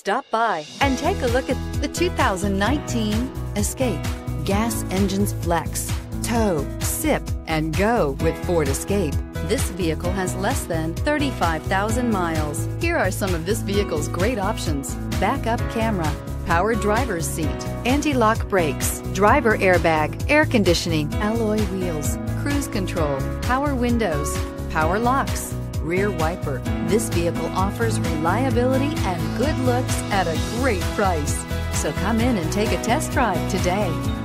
Stop by and take a look at the 2019 Escape. Gas engines flex, tow, sip, and go with Ford Escape. This vehicle has less than 35,000 miles. Here are some of this vehicle's great options: backup camera, power driver's seat, anti-lock brakes, driver airbag, air conditioning, alloy wheels, cruise control, power windows, power locks, rear wiper. This vehicle offers reliability and good looks at a great price. So come in and take a test drive today.